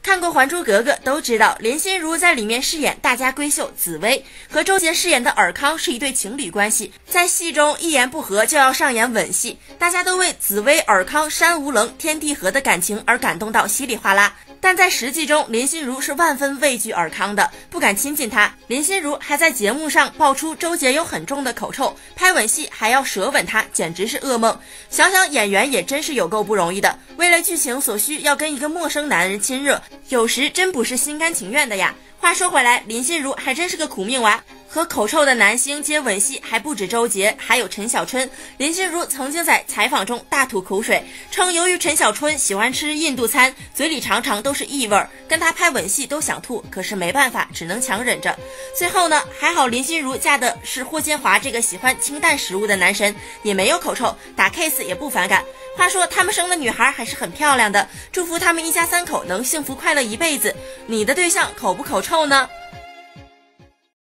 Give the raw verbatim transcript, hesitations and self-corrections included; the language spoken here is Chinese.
看过《还珠格格》都知道，林心如在里面饰演大家闺秀紫薇，和周杰饰演的尔康是一对情侣关系，在戏中一言不合就要上演吻戏，大家都为紫薇、尔康山无棱、天地合的感情而感动到稀里哗啦。但在实际中，林心如是万分畏惧尔康的，不敢亲近他。林心如还在节目上爆出周杰有很重的口臭，拍吻戏还要舌吻他，简直是噩梦。想想演员也真是有够不容易的，为了剧情所需要跟一个陌生男人亲热，有时真不是心甘情愿的呀。话说回来，林心如还真是个苦命娃，和口臭的男星接吻戏还不止周杰，还有陈小春。林心如曾经在采访中大吐口水，称由于陈小春喜欢吃印度餐，嘴里常常都是异味，跟他拍吻戏都想吐，可是没办法，只能强忍着。最后呢，还好林心如嫁的是霍建华这个喜欢清淡食物的男神，也没有口臭，打 case 也不反感。话说他们生的女孩还是很漂亮的，祝福他们一家三口能幸福快乐一辈子。你的对象口不口臭呢？